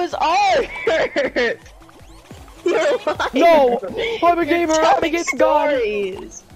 was art! You're lying! No! I'm a gamer, I'm a gamer god! Stories.